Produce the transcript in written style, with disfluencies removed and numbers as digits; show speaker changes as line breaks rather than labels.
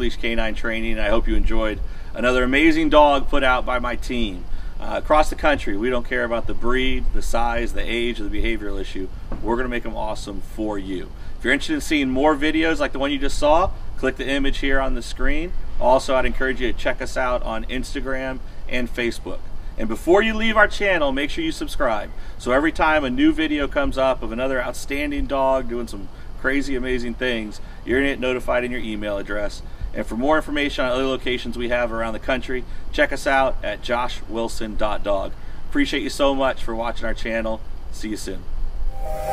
Leash Canine Training. I hope you enjoyed another amazing dog put out by my team. Across the country, we don't care about the breed, the size, the age, or the behavioral issue. We're going to make them awesome for you. If you're interested in seeing more videos like the one you just saw, click the image here on the screen. Also, I'd encourage you to check us out on Instagram and Facebook. And before you leave our channel, make sure you subscribe. So every time a new video comes up of another outstanding dog doing some crazy, amazing things, you're going to get notified in your email address. And for more information on other locations we have around the country, check us out at joshwilson.dog. Appreciate you so much for watching our channel. See you soon.